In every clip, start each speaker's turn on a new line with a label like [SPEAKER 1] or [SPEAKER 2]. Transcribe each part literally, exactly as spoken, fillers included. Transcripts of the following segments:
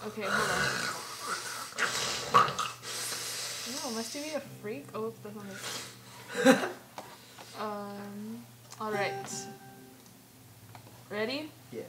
[SPEAKER 1] Okay, hold on. No, must you be a freak? Oh, that's not it. um, alright. Ready?
[SPEAKER 2] Yes.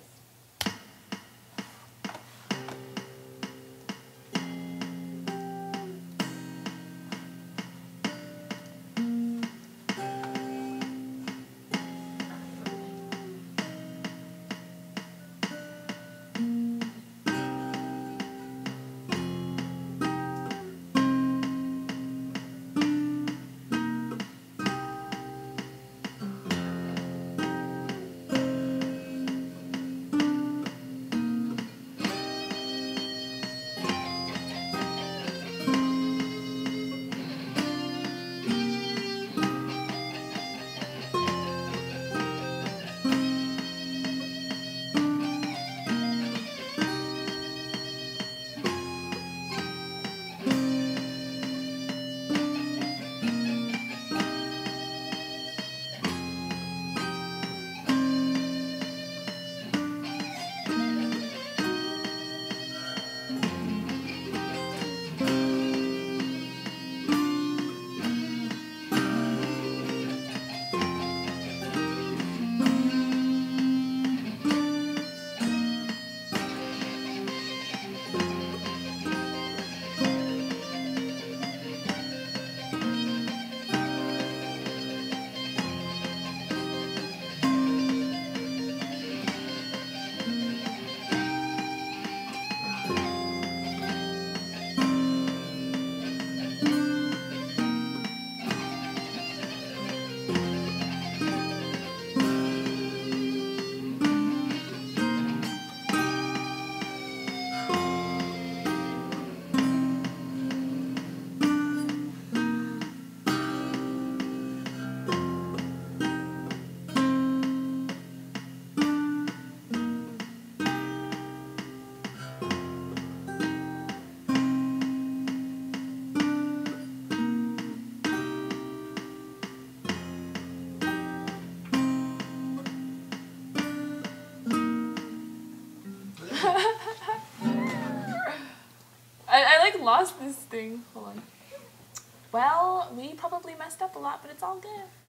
[SPEAKER 1] I, I like lost this thing. Hold on. Well, we probably messed up a lot, but it's all good.